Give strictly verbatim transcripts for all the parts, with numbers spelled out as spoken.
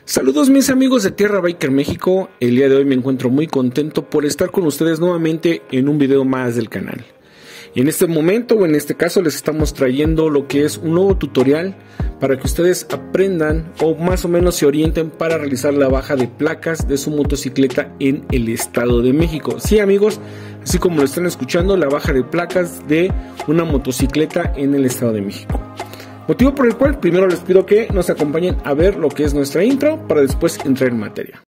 Saludos mis amigos de Tierra Biker México. El día de hoy me encuentro muy contento por estar con ustedes nuevamente en un video más del canal. Y en este momento o en este caso les estamos trayendo lo que es un nuevo tutorial para que ustedes aprendan o más o menos se orienten para realizar la baja de placas de su motocicleta en el Estado de México. Sí amigos, así como lo están escuchando, la baja de placas de una motocicleta en el Estado de México. Motivo por el cual primero les pido que nos acompañen a ver lo que es nuestra intro para después entrar en materia.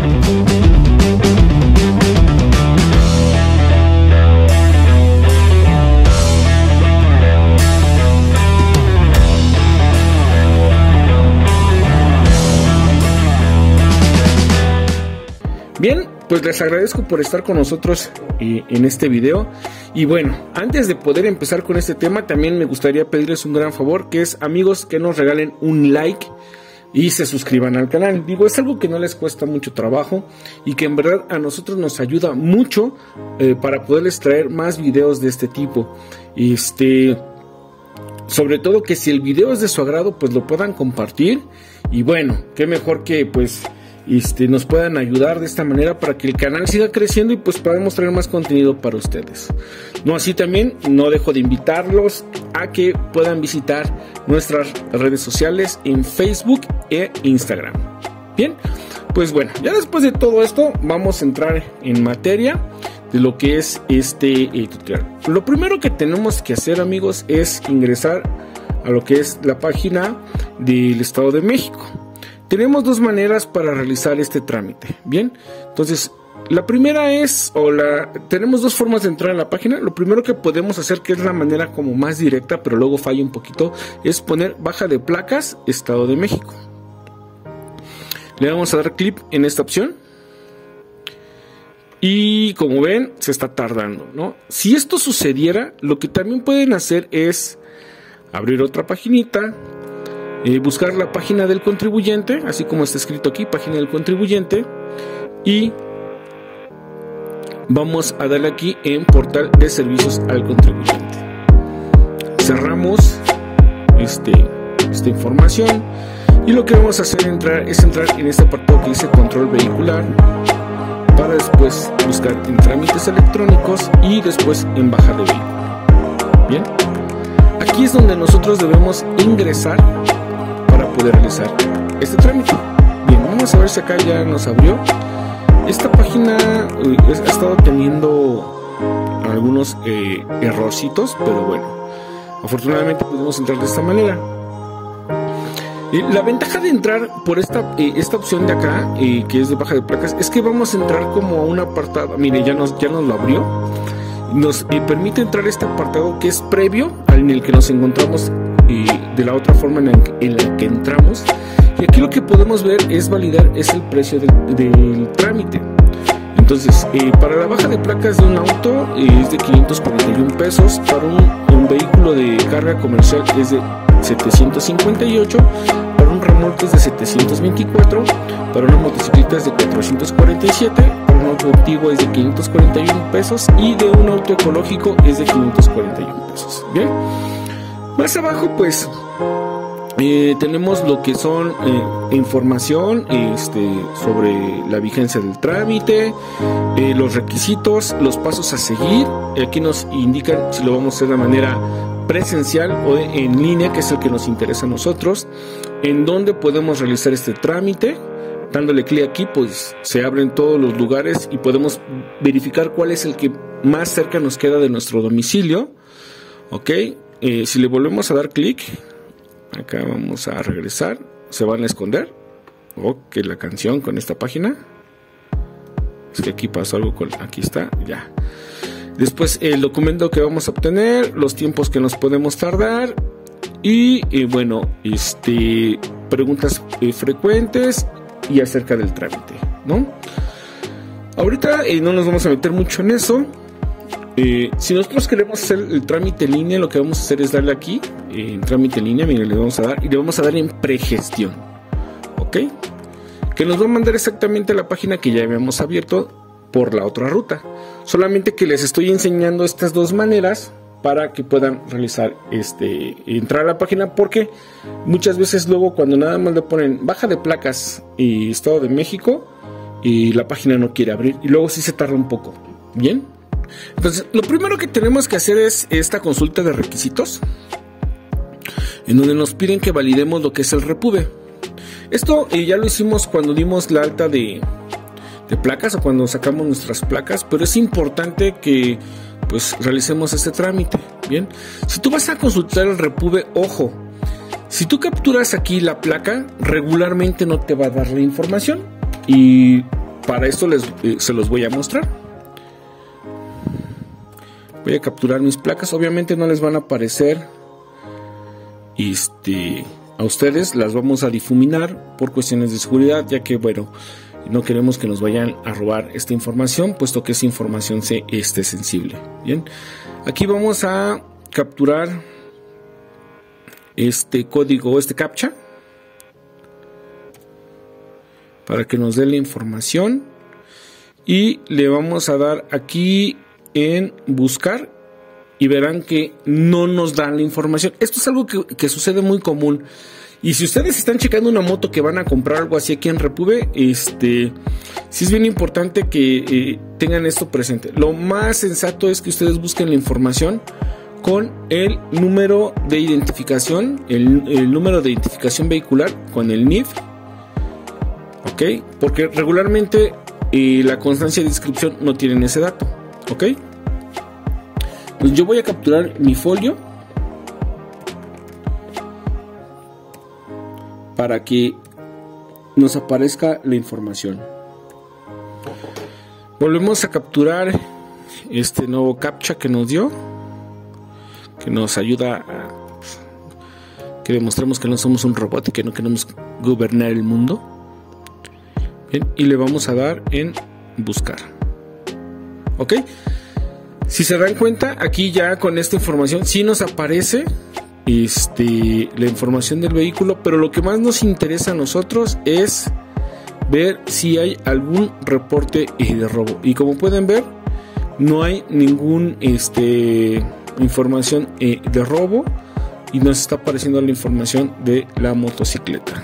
Bien, pues les agradezco por estar con nosotros eh, en este video. Y bueno, antes de poder empezar con este tema, también me gustaría pedirles un gran favor, que es amigos que nos regalen un like y se suscriban al canal. Digo, es algo que no les cuesta mucho trabajo y que en verdad a nosotros nos ayuda mucho eh, para poderles traer más videos de este tipo. Este, sobre todo que si el video es de su agrado, pues lo puedan compartir. Y bueno, qué mejor que pues Este, nos puedan ayudar de esta manera para que el canal siga creciendo y pues podamos traer más contenido para ustedes. No así también, no dejo de invitarlos a que puedan visitar nuestras redes sociales en Facebook e Instagram. Bien, pues bueno, ya después de todo esto vamos a entrar en materia de lo que es este eh, tutorial. Lo primero que tenemos que hacer amigos es ingresar a lo que es la página del Estado de México. Tenemos dos maneras para realizar este trámite. Bien, entonces la primera es, o la tenemos dos formas de entrar a la página. Lo primero que podemos hacer, que es la manera como más directa, pero luego falla un poquito, es poner baja de placas Estado de México. Le vamos a dar clic en esta opción. Y como ven, se está tardando, ¿no? Si esto sucediera, lo que también pueden hacer es abrir otra paginita. Eh, buscar la página del contribuyente, así como está escrito aquí, página del contribuyente, y vamos a darle aquí en portal de servicios al contribuyente. Cerramos este, esta información y lo que vamos a hacer entrar, es entrar en este apartado que dice control vehicular, para después buscar en trámites electrónicos y después en baja de vehículo. Bien, aquí es donde nosotros debemos ingresar para poder realizar este trámite. Bien, vamos a ver si acá ya nos abrió. Esta página uy, ha estado teniendo algunos eh, errorcitos, pero bueno, afortunadamente podemos entrar de esta manera. Eh, la ventaja de entrar por esta, eh, esta opción de acá, eh, que es de baja de placas, es que vamos a entrar como a un apartado. Mire, ya nos, ya nos lo abrió. Nos eh, permite entrar a este apartado que es previo al en el que nos encontramos y de la otra forma en la, en la que entramos, y aquí lo que podemos ver es validar es el precio del, del trámite. Entonces eh, para la baja de placas de un auto eh, es de quinientos cuarenta y uno pesos, para un, un vehículo de carga comercial es de setecientos cincuenta y ocho, para un remolque es de setecientos veinticuatro, para una motocicleta es de cuatrocientos cuarenta y siete, para un auto antiguo es de quinientos cuarenta y uno pesos y de un auto ecológico es de quinientos cuarenta y uno pesos. Bien, más abajo pues eh, tenemos lo que son eh, información este, sobre la vigencia del trámite, eh, los requisitos, los pasos a seguir. Aquí nos indican si lo vamos a hacer de manera presencial o de, en línea, que es el que nos interesa a nosotros, en donde podemos realizar este trámite. Dándole clic aquí pues se abren todos los lugares y podemos verificar cuál es el que más cerca nos queda de nuestro domicilio. Ok. Eh, si le volvemos a dar clic, acá vamos a regresar, se van a esconder. Ok, la canción con esta página. Es que aquí pasó algo con... Aquí está, ya. Después el documento que vamos a obtener, los tiempos que nos podemos tardar y eh, bueno, este, preguntas eh, frecuentes y acerca del trámite, ¿no? Ahorita eh, no nos vamos a meter mucho en eso. Eh, si nosotros queremos hacer el trámite en línea, lo que vamos a hacer es darle aquí eh, en trámite en línea, mire, le vamos a dar y le vamos a dar en pregestión, ok, que nos va a mandar exactamente a la página que ya habíamos abierto por la otra ruta. Solamente que les estoy enseñando estas dos maneras para que puedan realizar este entrar a la página, porque muchas veces luego cuando nada más le ponen baja de placas y Estado de México y la página no quiere abrir y luego sí se tarda un poco. Bien, entonces lo primero que tenemos que hacer es esta consulta de requisitos, en donde nos piden que validemos lo que es el Repube. Esto eh, ya lo hicimos cuando dimos la alta de, de placas o cuando sacamos nuestras placas, pero es importante que pues realicemos este trámite. Bien, si tú vas a consultar el Repube, ojo, si tú capturas aquí la placa, regularmente no te va a dar la información, y para esto les, eh, se los voy a mostrar. Voy a capturar mis placas, obviamente no les van a aparecer este, a ustedes, las vamos a difuminar por cuestiones de seguridad, ya que bueno, no queremos que nos vayan a robar esta información, puesto que esa información se esté sensible. Bien, aquí vamos a capturar este código, este captcha, para que nos dé la información, y le vamos a dar aquí en buscar y verán que no nos dan la información. Esto es algo que, que sucede muy común. Y si ustedes están checando una moto que van a comprar, algo así aquí en Repube, este, sí es bien importante que eh, tengan esto presente. Lo más sensato es que ustedes busquen la información con el número de identificación, el, el número de identificación vehicular, con el N I F, ¿ok? Porque regularmente eh, la constancia de inscripción no tienen ese dato, ¿ok? Pues yo voy a capturar mi folio para que nos aparezca la información. Volvemos a capturar este nuevo captcha que nos dio, que nos ayuda a que demostremos que no somos un robot y que no queremos gobernar el mundo. Bien, y le vamos a dar en buscar. Ok, si se dan cuenta, aquí ya con esta información sí nos aparece Este, la información del vehículo, pero lo que más nos interesa a nosotros es ver si hay algún reporte de robo, y como pueden ver no hay ningún este, información eh, de robo, y nos está apareciendo la información de la motocicleta,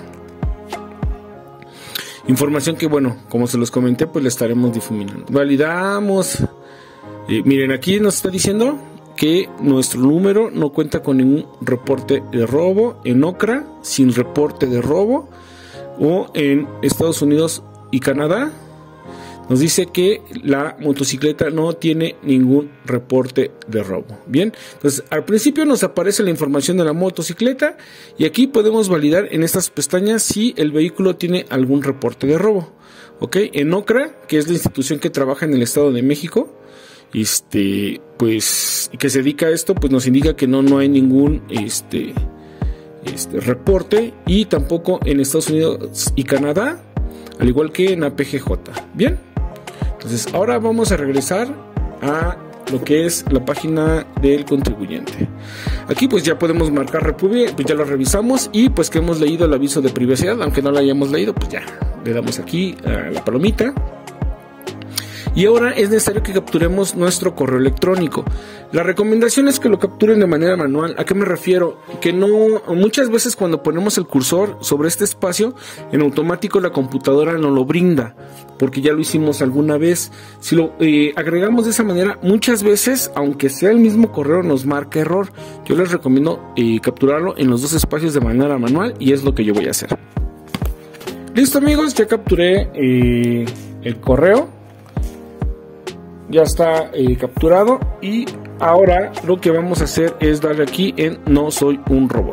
información que bueno, como se los comenté, pues la estaremos difuminando. Validamos, eh, miren, aquí nos está diciendo que nuestro número no cuenta con ningún reporte de robo en OCRA, sin reporte de robo, o en Estados Unidos y Canadá nos dice que la motocicleta no tiene ningún reporte de robo. Bien, entonces al principio nos aparece la información de la motocicleta, y aquí podemos validar en estas pestañas si el vehículo tiene algún reporte de robo. Ok, en OCRA, que es la institución que trabaja en el Estado de México, este pues que se dedica a esto, pues nos indica que no no hay ningún este este reporte, y tampoco en Estados Unidos y Canadá, al igual que en A P G J. Bien, entonces ahora vamos a regresar a lo que es la página del contribuyente. Aquí pues ya podemos marcar Repube, pues ya lo revisamos, y pues que hemos leído el aviso de privacidad, aunque no lo hayamos leído, pues ya le damos aquí a la palomita. Y ahora es necesario que capturemos nuestro correo electrónico. La recomendación es que lo capturen de manera manual. ¿A qué me refiero? Que no, muchas veces cuando ponemos el cursor sobre este espacio, en automático la computadora no lo brinda, porque ya lo hicimos alguna vez. Si lo eh, agregamos de esa manera, muchas veces, aunque sea el mismo correo, nos marca error. Yo les recomiendo eh, capturarlo en los dos espacios de manera manual, y es lo que yo voy a hacer. Listo, amigos, ya capturé eh, el correo. Ya está eh, capturado, y ahora lo que vamos a hacer es darle aquí en no soy un robot.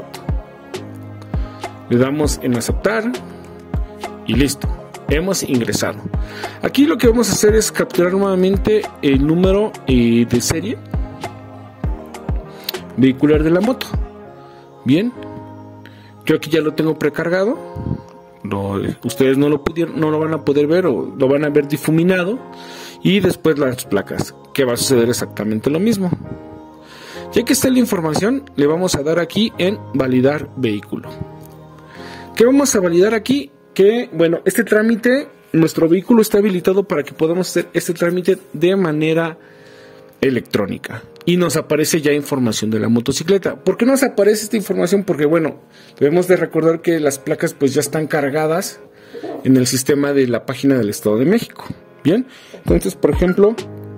Le damos en aceptar y listo, hemos ingresado. Aquí lo que vamos a hacer es capturar nuevamente el número eh, de serie vehicular de la moto. Bien, yo aquí ya lo tengo precargado. Lo, ustedes no lo pudieron, no lo van a poder ver, o lo van a ver difuminado. Y después las placas, que va a suceder exactamente lo mismo. Ya que está la información, le vamos a dar aquí en validar vehículo. ¿Qué vamos a validar aquí? Que bueno, este trámite, nuestro vehículo está habilitado para que podamos hacer este trámite de manera electrónica y nos aparece ya información de la motocicleta. ¿Por qué nos aparece esta información? Porque bueno, debemos de recordar que las placas pues ya están cargadas en el sistema de la página del Estado de México. Bien, entonces por ejemplo,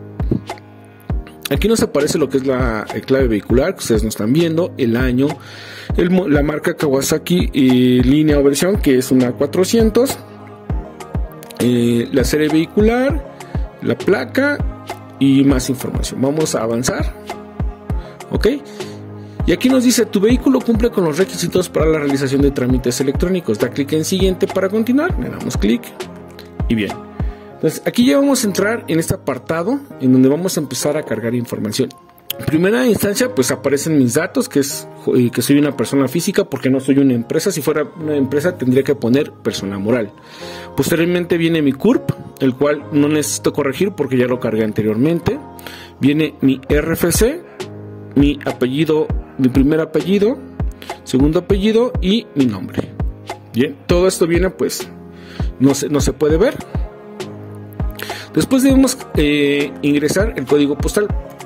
aquí nos aparece lo que es la clave vehicular, que ustedes no están viendo, el año, el, la marca Kawasaki, eh, línea o versión, que es una cuatrocientos, eh, la serie vehicular, la placa y más información. Vamos a avanzar, ok, y aquí nos dice: tu vehículo cumple con los requisitos para la realización de trámites electrónicos. Da clic en siguiente para continuar, le damos clic y bien. Entonces aquí ya vamos a entrar en este apartado en donde vamos a empezar a cargar información. En primera instancia pues aparecen mis datos, que es eh, que soy una persona física, porque no soy una empresa. Si fuera una empresa tendría que poner persona moral. Posteriormente viene mi C U R P, el cual no necesito corregir porque ya lo cargué anteriormente. Viene mi R F C, mi apellido, mi primer apellido, segundo apellido y mi nombre. Bien, todo esto viene pues no se, no se puede ver. Después debemos eh, ingresar el código postal.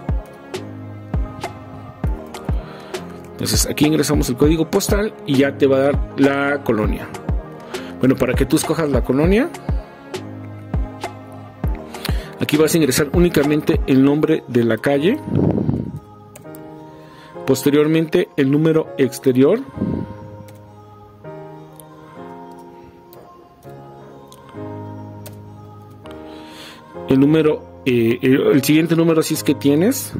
Entonces aquí ingresamos el código postal y ya te va a dar la colonia. Bueno, para que tú escojas la colonia, aquí vas a ingresar únicamente el nombre de la calle, posteriormente el número exterior, el número, eh, el, el siguiente número si es que tienes,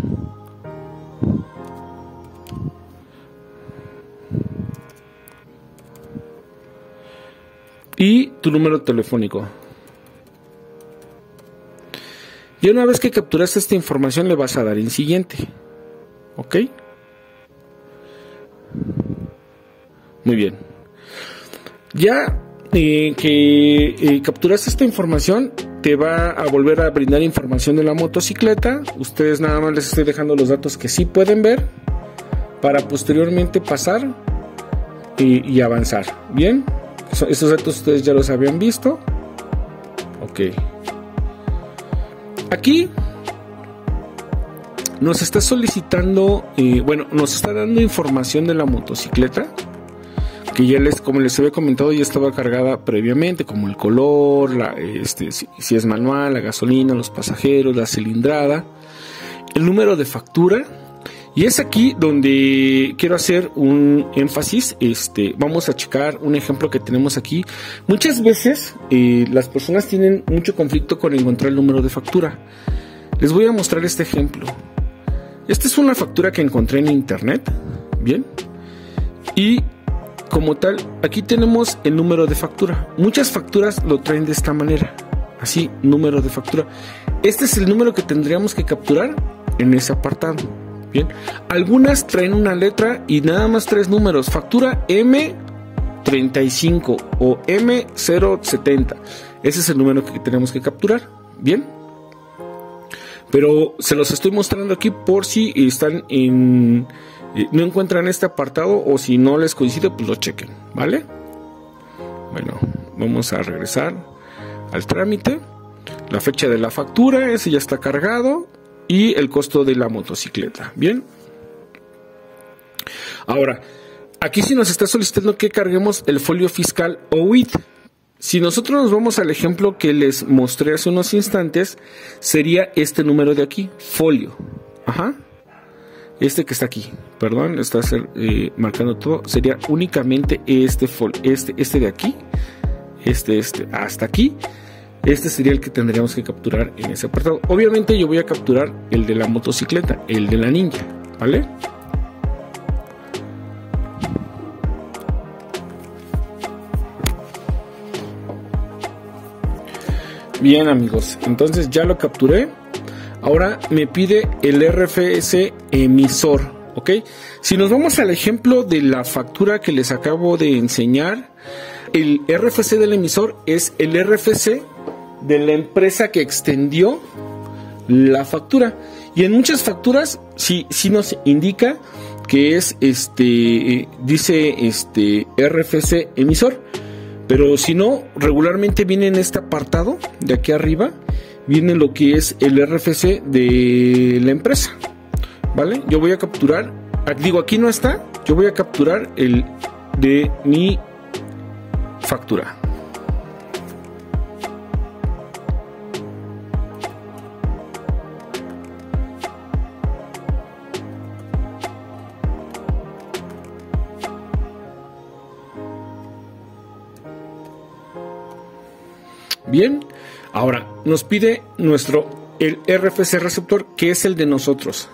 y tu número telefónico. Y una vez que capturaste esta información le vas a dar en siguiente, ok, muy bien. Ya eh, que eh, capturaste esta información, te va a volver a brindar información de la motocicleta. Ustedes nada más les estoy dejando los datos que sí pueden ver para posteriormente pasar y, y avanzar. Bien, estos datos ustedes ya los habían visto. Ok, aquí nos está solicitando, eh, bueno, nos está dando información de la motocicleta, que ya les, como les había comentado, ya estaba cargada previamente, como el color, la, este, si, si es manual, la gasolina, los pasajeros, la cilindrada, el número de factura. Y es aquí donde quiero hacer un énfasis. Este, vamos a checar un ejemplo que tenemos aquí. Muchas veces eh, las personas tienen mucho conflicto con encontrar el número de factura. Les voy a mostrar este ejemplo. Esta es una factura que encontré en internet, bien, y como tal, aquí tenemos el número de factura. Muchas facturas lo traen de esta manera, así, número de factura. Este es el número que tendríamos que capturar en ese apartado. Bien, algunas traen una letra y nada más tres números: factura M treinta y cinco o M cero setenta. Ese es el número que tenemos que capturar. Bien, pero se los estoy mostrando aquí por si están en... no encuentran este apartado, o si no les coincide pues lo chequen, ¿vale? Bueno, vamos a regresar al trámite. La fecha de la factura, ese ya está cargado, y el costo de la motocicleta. Bien, ahora aquí sí nos está solicitando que carguemos el folio fiscal o U I T. Si nosotros nos vamos al ejemplo que les mostré hace unos instantes, sería este número de aquí, folio. Ajá. Este que está aquí, perdón, está eh, marcando todo, sería únicamente este folio, este, este de aquí, este, este, hasta aquí. Este sería el que tendríamos que capturar en ese apartado. Obviamente yo voy a capturar el de la motocicleta, el de la Ninja, ¿vale? Bien, amigos, entonces ya lo capturé. Ahora me pide el R F C emisor, ¿ok? Si nos vamos al ejemplo de la factura que les acabo de enseñar, el R F C del emisor es el R F C de la empresa que extendió la factura. Y en muchas facturas sí, sí nos indica que es este, dice este R F C emisor. Pero si no, regularmente viene en este apartado de aquí arriba, viene lo que es el R F C de la empresa, ¿vale? Yo voy a capturar, digo, aquí no está, yo voy a capturar el de mi factura. Bien, ahora nos pide nuestro el R F C receptor, que es el de nosotros.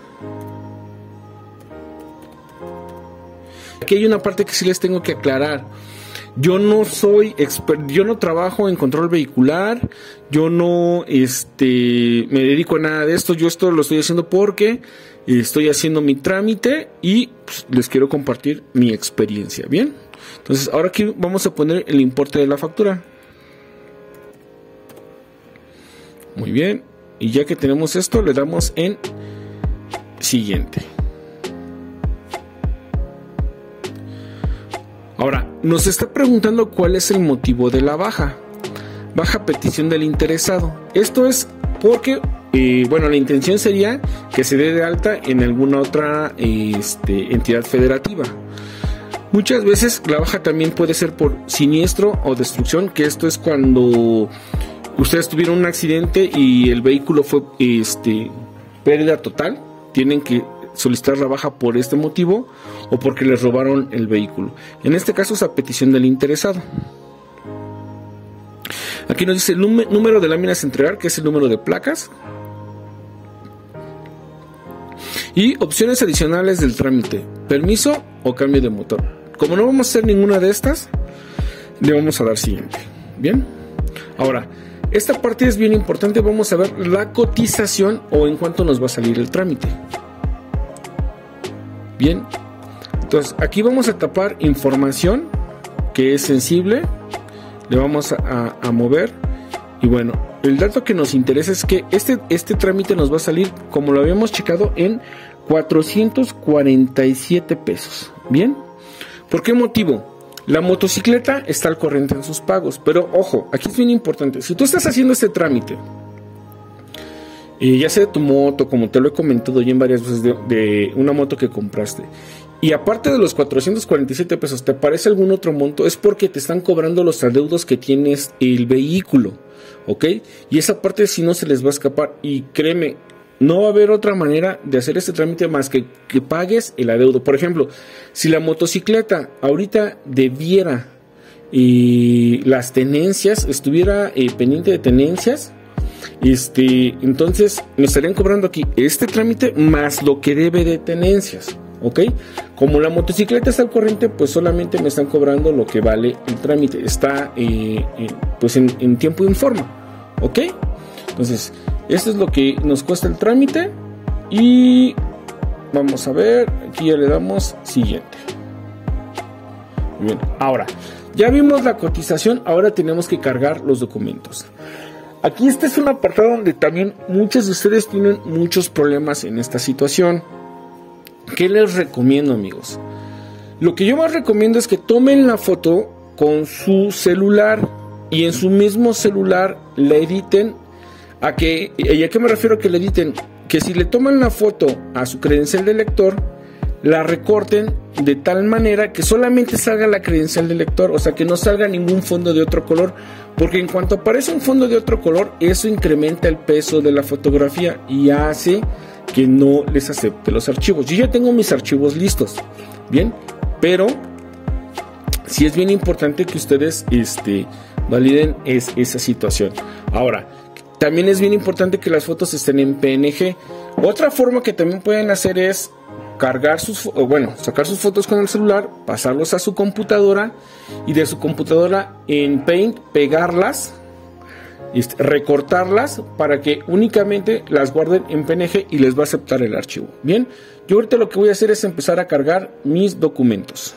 Aquí hay una parte que sí les tengo que aclarar. Yo no soy experto, yo no trabajo en control vehicular, yo no este, me dedico a nada de esto. Yo esto lo estoy haciendo porque estoy haciendo mi trámite y pues, les quiero compartir mi experiencia. Bien, entonces ahora aquí vamos a poner el importe de la factura. Muy bien, y ya que tenemos esto, le damos en siguiente. Ahora, nos está preguntando cuál es el motivo de la baja. Baja petición del interesado. Esto es porque, eh, bueno, la intención sería que se dé de alta en alguna otra este, entidad federativa. Muchas veces la baja también puede ser por siniestro o destrucción, que esto es cuando ustedes tuvieron un accidente y el vehículo fue este, pérdida total. Tienen que solicitar la baja por este motivo o porque les robaron el vehículo. En este caso es a petición del interesado. Aquí nos dice el número de láminas a entregar, que es el número de placas. Y opciones adicionales del trámite: permiso o cambio de motor. Como no vamos a hacer ninguna de estas, le vamos a dar siguiente. Bien, ahora esta parte es bien importante. Vamos a ver la cotización o en cuánto nos va a salir el trámite. Bien, entonces aquí vamos a tapar información que es sensible. Le vamos a, a, a mover. Y bueno, el dato que nos interesa es que este, este trámite nos va a salir, como lo habíamos checado, en cuatrocientos cuarenta y siete pesos. Bien, ¿por qué motivo? La motocicleta está al corriente en sus pagos, pero ojo, aquí es bien importante. Si tú estás haciendo este trámite, eh, ya sea de tu moto, como te lo he comentado ya en varias veces, de, de una moto que compraste, y aparte de los cuatrocientos cuarenta y siete pesos, ¿te aparece algún otro monto? Es porque te están cobrando los adeudos que tienes el vehículo, ¿ok? Y esa parte si no se les va a escapar, y créeme, no va a haber otra manera de hacer este trámite más que que pagues el adeudo. Por ejemplo, si la motocicleta ahorita debiera y las tenencias, estuviera eh, pendiente de tenencias, este, entonces me estarían cobrando aquí este trámite más lo que debe de tenencias, ¿ok? Como la motocicleta está al corriente, pues solamente me están cobrando lo que vale el trámite. Está eh, eh, pues en, en tiempo y en forma, ¿ok? Entonces, esto es lo que nos cuesta el trámite. Y vamos a ver, aquí ya le damos siguiente. Bien, ahora, ya vimos la cotización, ahora tenemos que cargar los documentos. Aquí este es un apartado donde también muchos de ustedes tienen muchos problemas en esta situación. ¿Qué les recomiendo, amigos? Lo que yo más recomiendo es que tomen la foto con su celular y en su mismo celular la editen. ¿A qué, ¿Y a qué me refiero a que le editen? Que si le toman la foto a su credencial de lector, la recorten de tal manera que solamente salga la credencial de lector, o sea que no salga ningún fondo de otro color, porque en cuanto aparece un fondo de otro color, eso incrementa el peso de la fotografía y hace que no les acepte los archivos. Yo ya tengo mis archivos listos, bien, pero sí es bien importante que ustedes este, validen es, esa situación. Ahora, también es bien importante que las fotos estén en P N G. Otra forma que también pueden hacer es cargar sus, o bueno, sacar sus fotos con el celular, pasarlos a su computadora y de su computadora en Paint pegarlas, recortarlas para que únicamente las guarden en P N G y les va a aceptar el archivo. Bien, yo ahorita lo que voy a hacer es empezar a cargar mis documentos.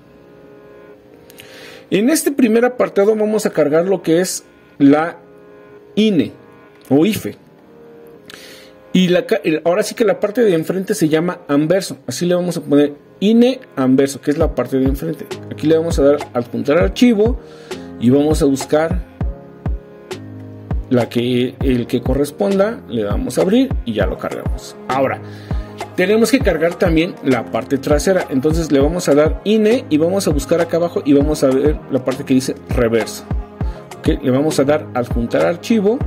En este primer apartado vamos a cargar lo que es la I N E o I F E. Y la, ahora sí que la parte de enfrente se llama anverso. Así le vamos a poner I N E anverso, que es la parte de enfrente. Aquí le vamos a dar adjuntar archivo y vamos a buscar la que, el que corresponda, le damos a abrir y ya lo cargamos. Ahora, tenemos que cargar también la parte trasera, entonces le vamos a dar I N E y vamos a buscar acá abajo y vamos a ver la parte que dice reversa. ¿Okay? Le vamos a dar adjuntar archivo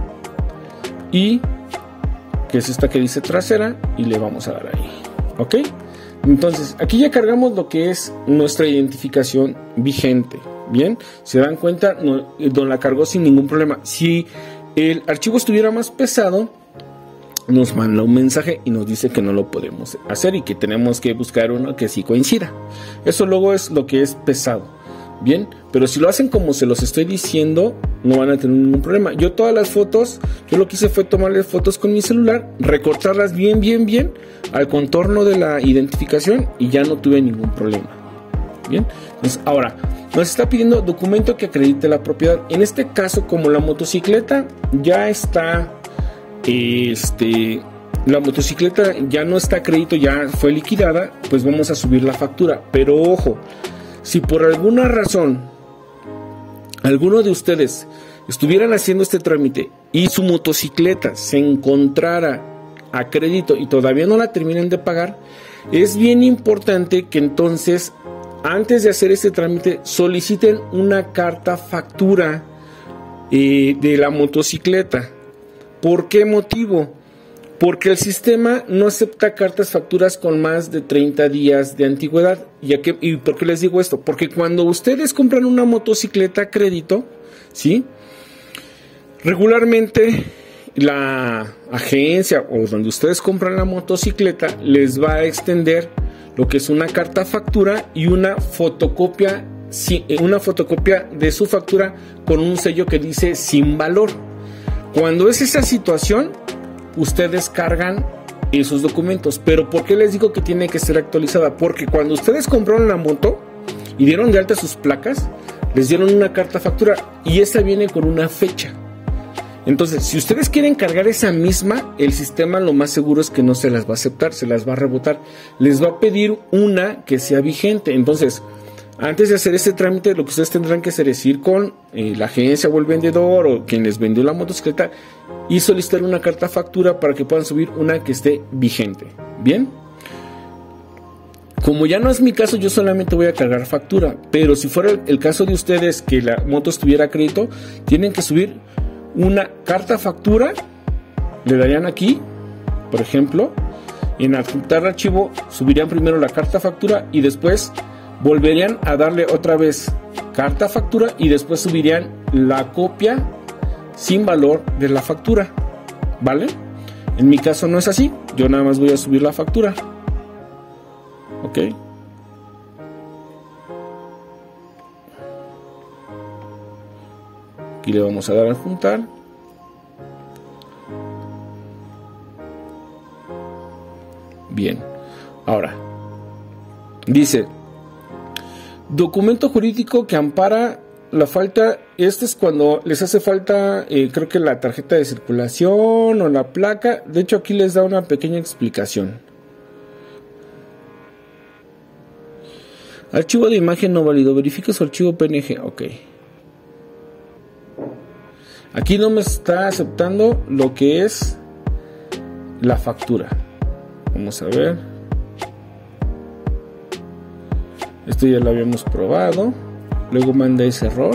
y que es esta que dice trasera y le vamos a dar ahí. ¿Ok? Entonces, aquí ya cargamos lo que es nuestra identificación vigente. Bien, se dan cuenta, no, no la cargó sin ningún problema. Si el archivo estuviera más pesado, nos manda un mensaje y nos dice que no lo podemos hacer y que tenemos que buscar uno que sí coincida. Eso luego es lo que es pesado. Bien, pero si lo hacen como se los estoy diciendo, no van a tener ningún problema. Yo todas las fotos, yo lo que hice fue tomarle fotos con mi celular, recortarlas bien, bien, bien al contorno de la identificación y ya no tuve ningún problema. Bien, entonces ahora nos está pidiendo documento que acredite la propiedad. En este caso, como la motocicleta ya está, este, la motocicleta ya no está a crédito, ya fue liquidada, pues vamos a subir la factura. Pero ojo, si por alguna razón alguno de ustedes estuvieran haciendo este trámite y su motocicleta se encontrara a crédito y todavía no la terminan de pagar, es bien importante que entonces, antes de hacer este trámite, soliciten una carta factura eh, de la motocicleta. ¿Por qué motivo? Porque el sistema no acepta cartas facturas con más de treinta días de antigüedad. ¿Y, a qué, ¿Y por qué les digo esto? Porque cuando ustedes compran una motocicleta a crédito, ¿sí? Regularmente la agencia o donde ustedes compran la motocicleta les va a extender lo que es una carta factura y una fotocopia, una fotocopia de su factura con un sello que dice sin valor. Cuando es esa situación, ustedes cargan esos documentos. Pero ¿por qué les digo que tiene que ser actualizada? Porque cuando ustedes compraron la moto y dieron de alta sus placas, les dieron una carta factura y esa viene con una fecha. Entonces, si ustedes quieren cargar esa misma, el sistema lo más seguro es que no se las va a aceptar, se las va a rebotar. Les va a pedir una que sea vigente. Entonces, antes de hacer este trámite, lo que ustedes tendrán que hacer es ir con eh, la agencia o el vendedor o quien les vendió la motocicleta y solicitar una carta factura para que puedan subir una que esté vigente. Bien, como ya no es mi caso, yo solamente voy a cargar factura, pero si fuera el, el caso de ustedes que la moto estuviera a crédito, tienen que subir una carta factura, le darían aquí, por ejemplo, en adjuntar archivo, subirían primero la carta factura y después volverían a darle otra vez carta factura y después subirían la copia sin valor de la factura, ¿vale? En mi caso no es así, yo nada más voy a subir la factura, ok. Aquí le vamos a dar a adjuntar. Bien, ahora dice documento jurídico que ampara la falta. Este es cuando les hace falta, eh, creo que la tarjeta de circulación o la placa. De hecho, aquí les da una pequeña explicación. Archivo de imagen no válido. Verifica su archivo P N G. Ok. Aquí no me está aceptando lo que es la factura. Vamos a ver. Esto ya lo habíamos probado. Luego manda ese error.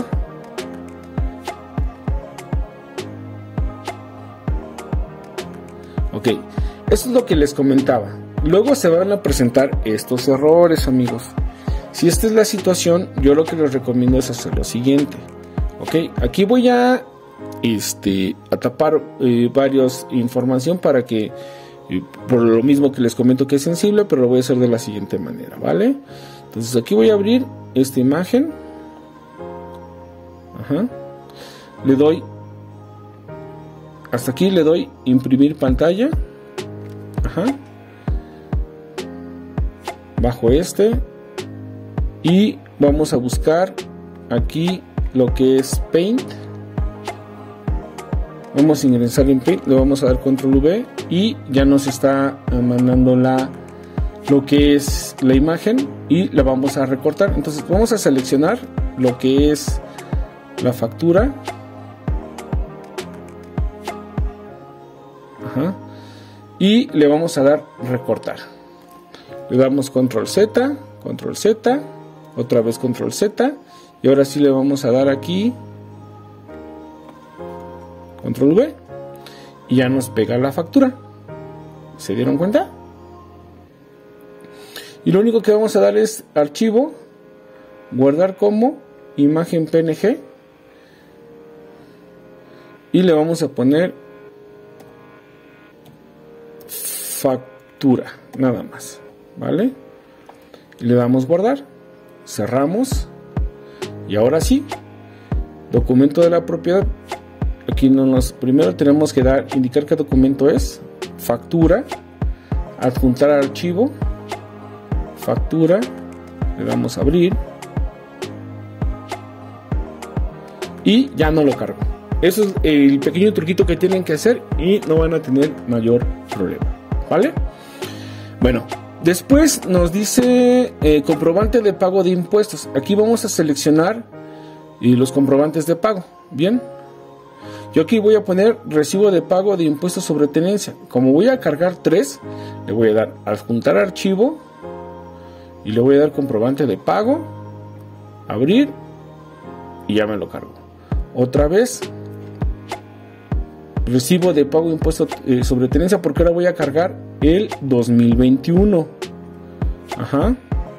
Ok. Esto es lo que les comentaba. Luego se van a presentar estos errores, amigos. Si esta es la situación, yo lo que les recomiendo es hacer lo siguiente. Ok. Aquí voy a... Este, a tapar eh, varios información para que eh, por lo mismo que les comento que es sensible, pero lo voy a hacer de la siguiente manera, ¿vale? Entonces aquí voy a abrir esta imagen. Ajá. Le doy hasta aquí, le doy imprimir pantalla. Ajá. Bajo este y vamos a buscar aquí lo que es Paint. Vamos a ingresar en Paint, le vamos a dar control V y ya nos está mandando la, lo que es la imagen y la vamos a recortar. Entonces vamos a seleccionar lo que es la factura. Ajá. Y le vamos a dar recortar. Le damos control Z, control Z, otra vez control Z, y ahora sí le vamos a dar aquí control V, y ya nos pega la factura. ¿Se dieron cuenta? Y lo único que vamos a dar es archivo, guardar como imagen P N G, y le vamos a poner factura, nada más, ¿vale? Y le damos guardar, cerramos, y ahora sí, documento de la propiedad. Aquí no nos, primero tenemos que dar, indicar qué documento es, factura, adjuntar archivo, factura, le damos a abrir, y ya no lo cargo. Eso es el pequeño truquito que tienen que hacer y no van a tener mayor problema, ¿vale? Bueno, después nos dice eh, comprobante de pago de impuestos. Aquí vamos a seleccionar eh, los comprobantes de pago. Bien, yo aquí voy a poner recibo de pago de impuestos sobre tenencia. Como voy a cargar tres, le voy a dar adjuntar archivo y le voy a dar comprobante de pago, abrir, y ya me lo cargo. Otra vez recibo de pago de impuestos eh, sobre tenencia, porque ahora voy a cargar el dos mil veintiuno. Ajá.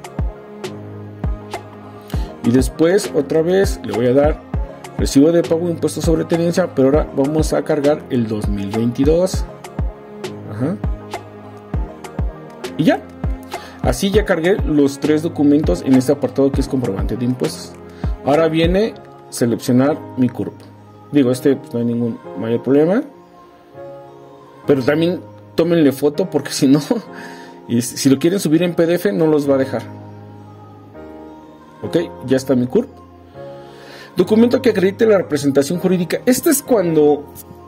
Y después otra vez le voy a dar recibo de pago de impuestos sobre tenencia, pero ahora vamos a cargar el dos mil veintidós. Ajá. Y ya. Así ya cargué los tres documentos en este apartado que es comprobante de impuestos. Ahora viene seleccionar mi C U R P. Digo, este pues, no hay ningún mayor problema. Pero también tómenle foto, porque si no, y si lo quieren subir en P D F no los va a dejar. Ok, ya está mi C U R P. Documento que acredite la representación jurídica. Este es cuando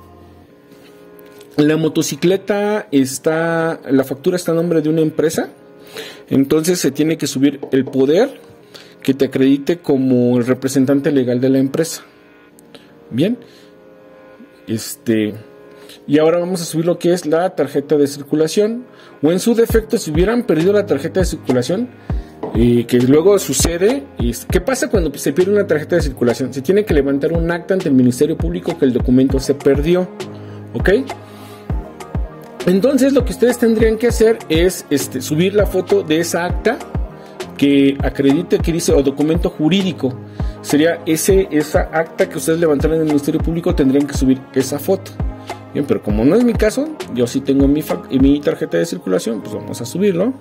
la motocicleta está, la factura está a nombre de una empresa. Entonces se tiene que subir el poder que te acredite como el representante legal de la empresa. Bien. Este. Y ahora vamos a subir lo que es la tarjeta de circulación. O en su defecto, si hubieran perdido la tarjeta de circulación, eh, que luego sucede. ¿Qué pasa cuando se pierde una tarjeta de circulación? Se tiene que levantar un acta ante el Ministerio Público que el documento se perdió. ¿Ok? Entonces lo que ustedes tendrían que hacer es este, subir la foto de esa acta que acredite, que dice, o documento jurídico. Sería ese, esa acta que ustedes levantaron en el Ministerio Público, tendrían que subir esa foto. Bien, pero como no es mi caso, yo sí tengo mi, mi tarjeta de circulación, pues vamos a subirlo.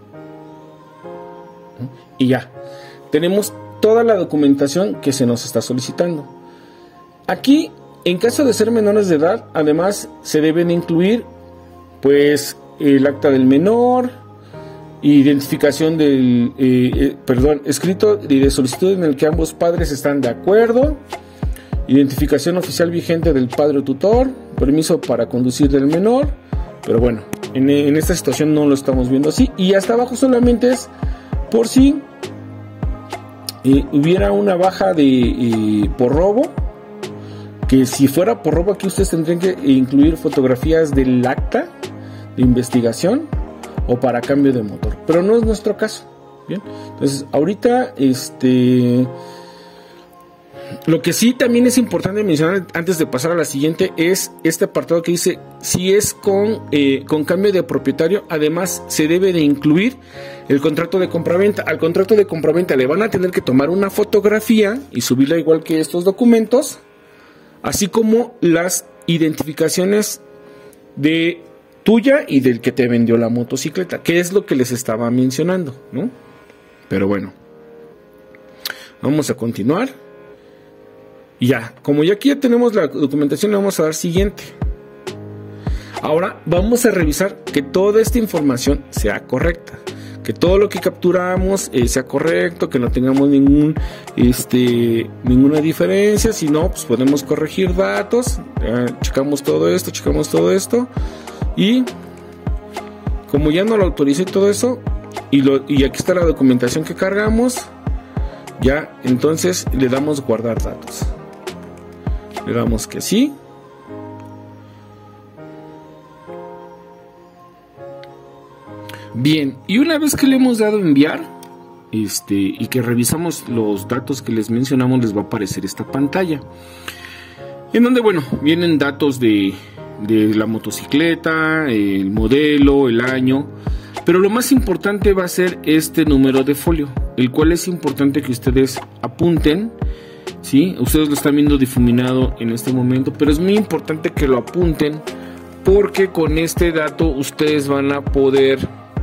Y ya, tenemos toda la documentación que se nos está solicitando. Aquí, en caso de ser menores de edad, además se deben incluir pues el acta del menor, identificación del, eh, eh, perdón, escrito de solicitud en el que ambos padres están de acuerdo, identificación oficial vigente del padre o tutor, permiso para conducir del menor, pero bueno, en, en esta situación no lo estamos viendo así, y hasta abajo solamente es por si eh, hubiera una baja de eh, por robo, que si fuera por robo aquí ustedes tendrían que incluir fotografías del acta de investigación o para cambio de motor, pero no es nuestro caso. Bien, entonces ahorita este lo que sí también es importante mencionar antes de pasar a la siguiente es este apartado que dice si es con, eh, con cambio de propietario, además se debe de incluir el contrato de compraventa. Al contrato de compraventa le van a tener que tomar una fotografía y subirla igual que estos documentos, así como las identificaciones de tuya y del que te vendió la motocicleta, que es lo que les estaba mencionando, ¿no? Pero bueno, vamos a continuar. Y ya, como ya aquí ya tenemos la documentación, le vamos a dar siguiente. Ahora vamos a revisar que toda esta información sea correcta, que todo lo que capturamos eh, sea correcto, que no tengamos ningún, este, ninguna diferencia. Si no, pues podemos corregir datos. Eh, checamos todo esto, checamos todo esto. Y como ya no lo autoricé todo eso, y, lo, y aquí está la documentación que cargamos, ya entonces le damos guardar datos. Le damos que sí. Bien, y una vez que le hemos dado enviar, este, y que revisamos los datos que les mencionamos, les va a aparecer esta pantalla, en donde, bueno, vienen datos de, de la motocicleta, el modelo, el año, pero lo más importante va a ser este número de folio, el cual es importante que ustedes apunten, ¿sí? Ustedes lo están viendo difuminado en este momento, pero es muy importante que lo apunten, porque con este dato ustedes van a poder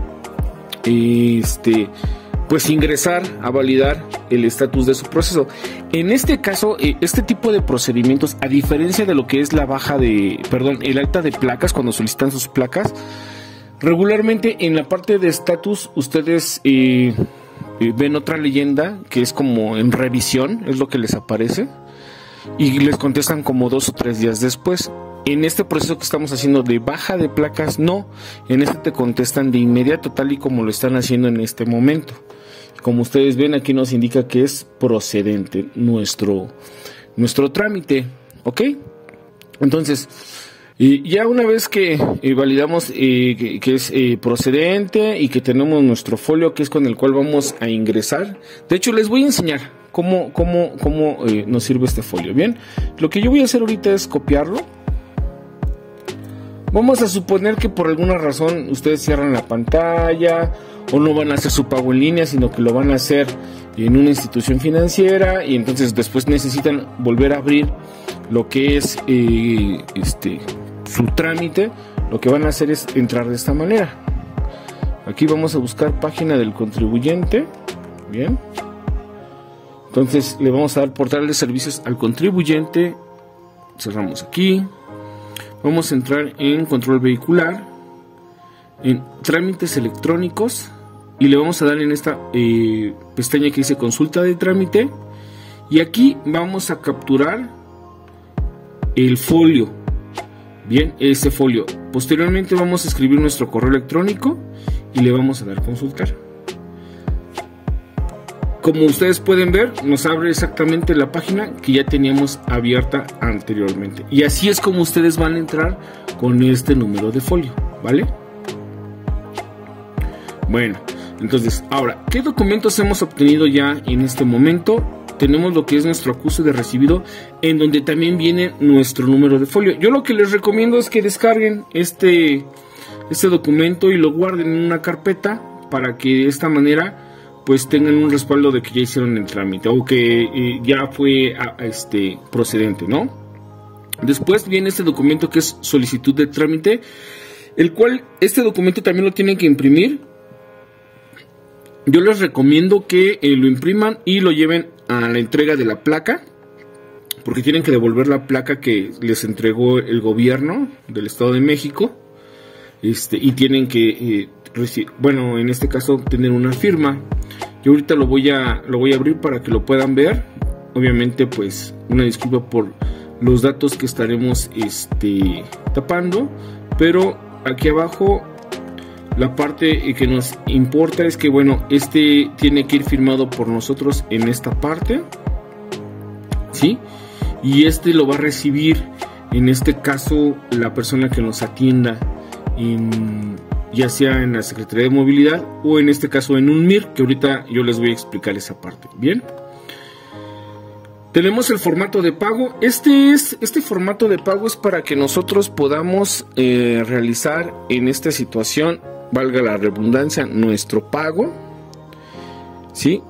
este, pues ingresar a validar el estatus de su proceso. En este caso, este tipo de procedimientos, a diferencia de lo que es la baja de, perdón, el alta de placas, cuando solicitan sus placas, regularmente en la parte de estatus ustedes eh, ven otra leyenda que es como en revisión, es lo que les aparece, y les contestan como dos o tres días después. En este proceso que estamos haciendo de baja de placas, no, en este te contestan de inmediato, tal y como lo están haciendo en este momento. Como ustedes ven, aquí nos indica que es procedente nuestro, nuestro trámite, ¿ok? Entonces, y ya una vez que eh, validamos eh, que, que es eh, procedente y que tenemos nuestro folio, que es con el cual vamos a ingresar, de hecho les voy a enseñar cómo, cómo, cómo eh, nos sirve este folio. Bien, lo que yo voy a hacer ahorita es copiarlo. Vamos a suponer que por alguna razón ustedes cierran la pantalla o no van a hacer su pago en línea, sino que lo van a hacer en una institución financiera y entonces después necesitan volver a abrir lo que es eh, este, su trámite. Lo que van a hacer es entrar de esta manera. Aquí vamos a buscar página del contribuyente. Bien. Entonces le vamos a dar portal de servicios al contribuyente. Cerramos aquí. Vamos a entrar en control vehicular, en trámites electrónicos, y le vamos a dar en esta eh, pestaña que dice consulta de trámite, y aquí vamos a capturar el folio. Bien, ese folio. Posteriormente vamos a escribir nuestro correo electrónico y le vamos a dar consultar. Como ustedes pueden ver, nos abre exactamente la página que ya teníamos abierta anteriormente. Y así es como ustedes van a entrar con este número de folio, ¿vale? Bueno, entonces, ahora, ¿qué documentos hemos obtenido ya en este momento? Tenemos lo que es nuestro acuse de recibido, en donde también viene nuestro número de folio. Yo lo que les recomiendo es que descarguen este, este documento y lo guarden en una carpeta para que de esta manera pues tengan un respaldo de que ya hicieron el trámite o que eh, ya fue a, a este procedente, ¿no? Después viene este documento que es solicitud de trámite, el cual este documento también lo tienen que imprimir. Yo les recomiendo que eh, lo impriman y lo lleven a la entrega de la placa, porque tienen que devolver la placa que les entregó el gobierno del Estado de México, este, y tienen que eh, bueno, en este caso tener una firma. Yo ahorita lo voy a lo voy a abrir para que lo puedan ver. Obviamente, pues una disculpa por los datos que estaremos este tapando, pero aquí abajo la parte que nos importa es que, bueno, este tiene que ir firmado por nosotros en esta parte, ¿sí? Y este lo va a recibir, en este caso, la persona que nos atienda en, ya sea en la Secretaría de Movilidad o en este caso en un M I R, que ahorita yo les voy a explicar esa parte. Bien, tenemos el formato de pago. Este es este formato de pago es para que nosotros podamos eh, realizar en esta situación, valga la redundancia, nuestro pago, ¿sí?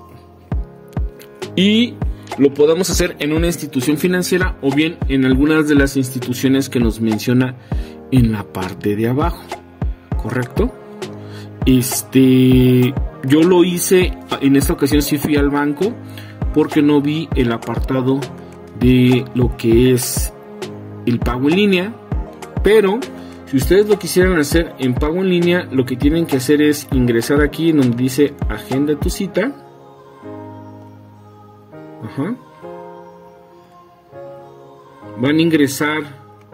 Y lo podamos hacer en una institución financiera o bien en algunas de las instituciones que nos menciona en la parte de abajo. ¿Correcto? Este, yo lo hice, en esta ocasión sí fui al banco porque no vi el apartado de lo que es el pago en línea, pero si ustedes lo quisieran hacer en pago en línea, lo que tienen que hacer es ingresar aquí en donde dice agenda tu cita. Ajá. Van a ingresar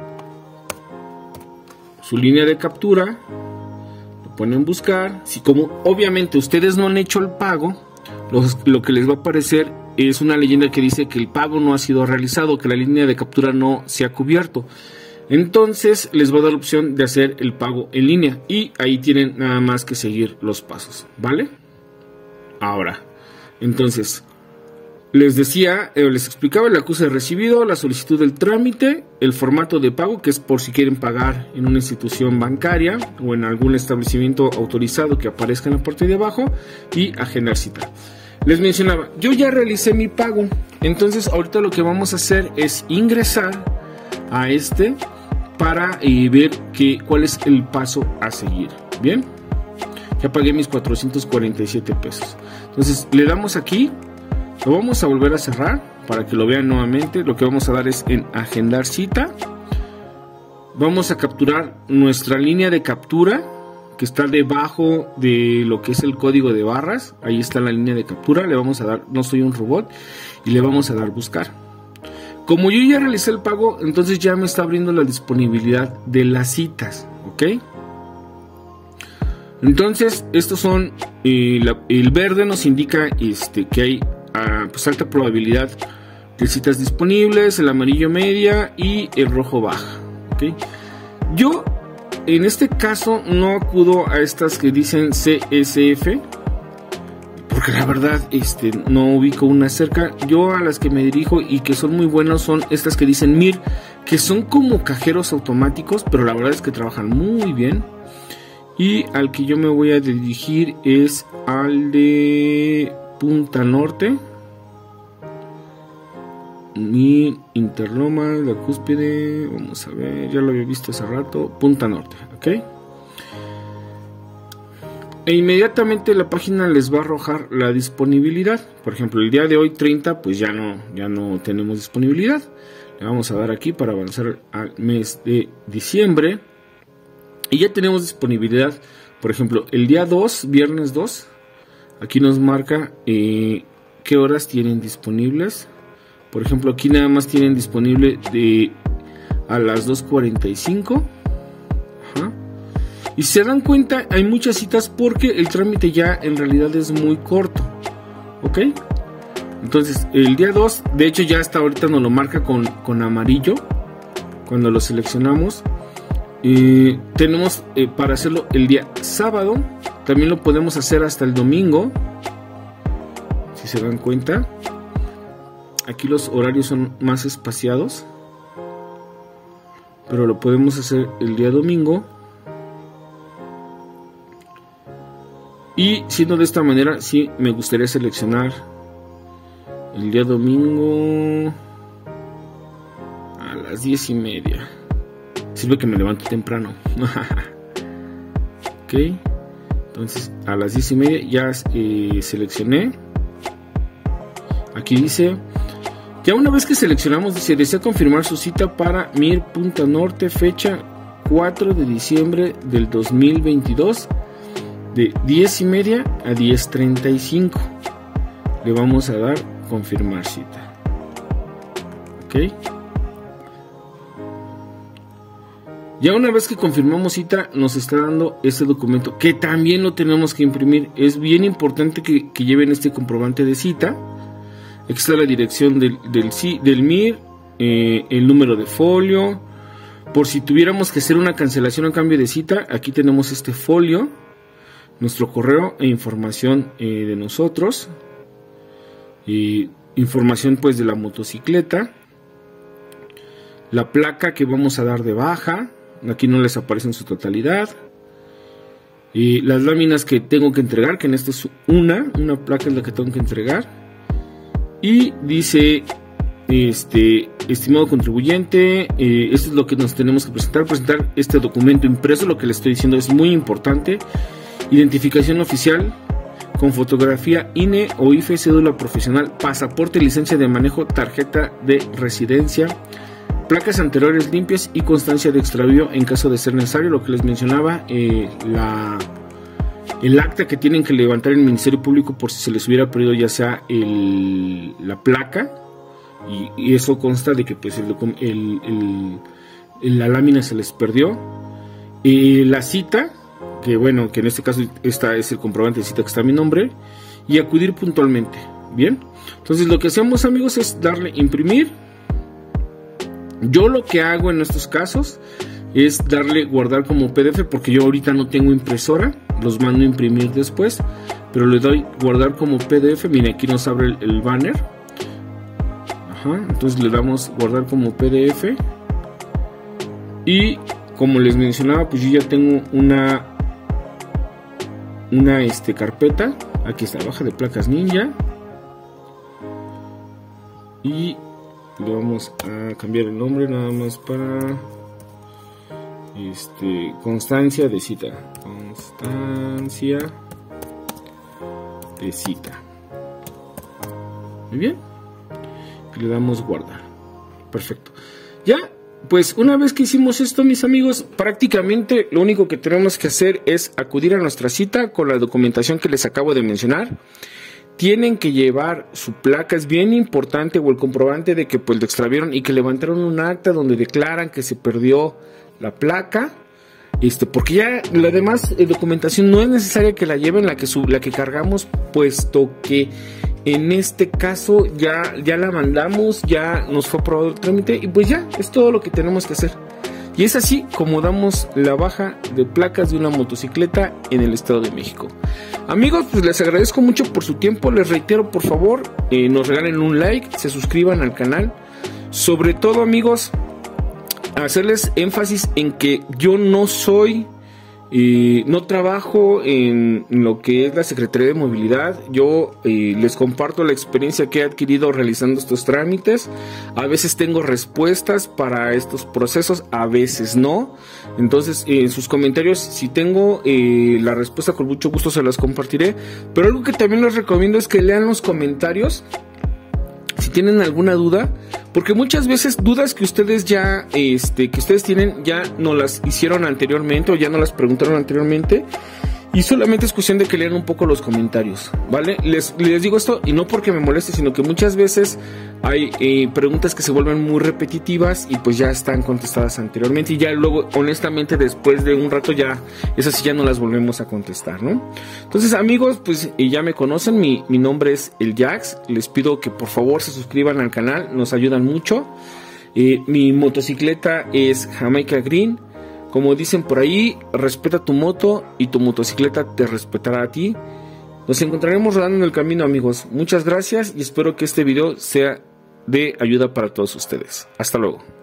su línea de captura, lo ponen buscar. Si como obviamente ustedes no han hecho el pago, lo, lo que les va a aparecer es una leyenda que dice que el pago no ha sido realizado, que la línea de captura no se ha cubierto. Entonces les va a dar la opción de hacer el pago en línea y ahí tienen nada más que seguir los pasos, ¿vale? Ahora, entonces, les decía, eh, les explicaba el acuse de recibido, la solicitud del trámite, el formato de pago, que es por si quieren pagar en una institución bancaria o en algún establecimiento autorizado que aparezca en la parte de abajo, y agendar cita. Les mencionaba, yo ya realicé mi pago, entonces ahorita lo que vamos a hacer es ingresar a este para eh, ver que, cuál es el paso a seguir. Bien, ya pagué mis cuatrocientos cuarenta y siete pesos. Entonces le damos aquí, lo vamos a volver a cerrar para que lo vean nuevamente. Lo que vamos a dar es en agendar cita. Vamos a capturar nuestra línea de captura que está debajo de lo que es el código de barras. Ahí está la línea de captura. Le vamos a dar, no soy un robot, y le vamos a dar buscar. Como yo ya realicé el pago, entonces ya me está abriendo la disponibilidad de las citas, ¿ok? Entonces, estos son, eh, la, el verde nos indica este, que hay ah, pues alta probabilidad de citas disponibles, el amarillo media y el rojo baja, ¿ok? Yo, en este caso, no acudo a estas que dicen C S F, porque la verdad este, no ubico una cerca. Yo a las que me dirijo y que son muy buenas son estas que dicen M I R, que son como cajeros automáticos, pero la verdad es que trabajan muy bien. Y al que yo me voy a dirigir es al de Punta Norte, y Interloma, la cúspide, vamos a ver, ya lo había visto hace rato, Punta Norte, ok. E inmediatamente la página les va a arrojar la disponibilidad. Por ejemplo, el día de hoy treinta, pues ya no, ya no tenemos disponibilidad. Le vamos a dar aquí para avanzar al mes de diciembre. Y ya tenemos disponibilidad. Por ejemplo, el día dos, viernes dos, aquí nos marca eh, qué horas tienen disponibles. Por ejemplo, aquí nada más tienen disponible de a las dos cuarenta y cinco. Ajá. Y si se dan cuenta, hay muchas citas porque el trámite ya en realidad es muy corto, ¿ok? Entonces, el día dos, de hecho ya hasta ahorita nos lo marca con, con amarillo cuando lo seleccionamos. Eh, tenemos eh, para hacerlo el día sábado, también lo podemos hacer hasta el domingo, si se dan cuenta. Aquí los horarios son más espaciados, pero lo podemos hacer el día domingo. Y siendo de esta manera, sí me gustaría seleccionar el día domingo a las diez y media. Sirve que me levanto temprano. Ok, entonces a las diez y media ya eh, seleccioné. Aquí dice, ya una vez que seleccionamos, dice, desea confirmar su cita para M I R Punta Norte, fecha cuatro de diciembre del dos mil veintidós, de diez y media a diez treinta y cinco. Le vamos a dar confirmar cita. Ok. Ya una vez que confirmamos cita, nos está dando este documento que también lo tenemos que imprimir. Es bien importante que, que lleven este comprobante de cita. Aquí está la dirección del, del, del M I R, eh, el número de folio. Por si tuviéramos que hacer una cancelación o cambio de cita, aquí tenemos este folio, nuestro correo e información eh, de nosotros. Y información pues de la motocicleta. La placa que vamos a dar de baja. Aquí no les aparece en su totalidad. Y las láminas que tengo que entregar, que en esta es una, una placa es la que tengo que entregar. Y dice, este, estimado contribuyente, eh, esto es lo que nos tenemos que presentar. Presentar este documento impreso, lo que les estoy diciendo es muy importante. Identificación oficial con fotografía I N E o I F E, cédula profesional, pasaporte, licencia de manejo, tarjeta de residencia, placas anteriores limpias y constancia de extravío en caso de ser necesario. Lo que les mencionaba, eh, la, el acta que tienen que levantar el Ministerio Público por si se les hubiera perdido ya sea el, la placa, y, y eso consta de que pues el, el, el, el, la lámina se les perdió. Eh, la cita, que bueno, que en este caso esta es el comprobante de cita que está a mi nombre, y acudir puntualmente. Bien, entonces lo que hacemos, amigos, es darle imprimir. Yo lo que hago en estos casos es darle guardar como P D F, porque yo ahorita no tengo impresora, los mando a imprimir después, pero le doy guardar como P D F. Miren, aquí nos abre el, el banner. Ajá, entonces le damos guardar como P D F. Y como les mencionaba, pues yo ya tengo una una este, carpeta. Aquí está, baja de placas Ninja. Y le vamos a cambiar el nombre nada más para este, constancia de cita. Constancia de cita. Muy bien. Y le damos guardar. Perfecto. Ya, pues una vez que hicimos esto, mis amigos, prácticamente lo único que tenemos que hacer es acudir a nuestra cita con la documentación que les acabo de mencionar. Tienen que llevar su placa, es bien importante, o el comprobante de que pues lo extravieron y que levantaron un acta donde declaran que se perdió la placa. Este, porque ya la demás eh, documentación no es necesaria que la lleven, la que, sub, la que cargamos, puesto que en este caso ya, ya la mandamos, ya nos fue aprobado el trámite y pues ya es todo lo que tenemos que hacer. Y es así como damos la baja de placas de una motocicleta en el Estado de México. Amigos, pues les agradezco mucho por su tiempo. Les reitero, por favor, eh, nos regalen un like, se suscriban al canal. Sobre todo, amigos, hacerles énfasis en que yo no soy, eh, no trabajo en lo que es la Secretaría de Movilidad. Yo eh, les comparto la experiencia que he adquirido realizando estos trámites. A veces tengo respuestas para estos procesos, a veces no. Entonces eh, en sus comentarios, si tengo eh, la respuesta, con mucho gusto se las compartiré. Pero algo que también les recomiendo es que lean los comentarios si tienen alguna duda, porque muchas veces dudas que ustedes ya, este, que ustedes tienen, ya no las hicieron anteriormente o ya no las preguntaron anteriormente, y solamente es cuestión de que lean un poco los comentarios, ¿vale? Les, les digo esto y no porque me moleste, sino que muchas veces hay eh, preguntas que se vuelven muy repetitivas y pues ya están contestadas anteriormente y ya luego, honestamente, después de un rato ya, esas sí ya no las volvemos a contestar, ¿no? Entonces, amigos, pues eh, ya me conocen, mi, mi nombre es el Jax. Les pido que por favor se suscriban al canal, nos ayudan mucho. Eh, mi motocicleta es Jamaica Green. Como dicen por ahí, respeta tu moto y tu motocicleta te respetará a ti. Nos encontraremos rodando en el camino, amigos. Muchas gracias y espero que este video sea de ayuda para todos ustedes. Hasta luego.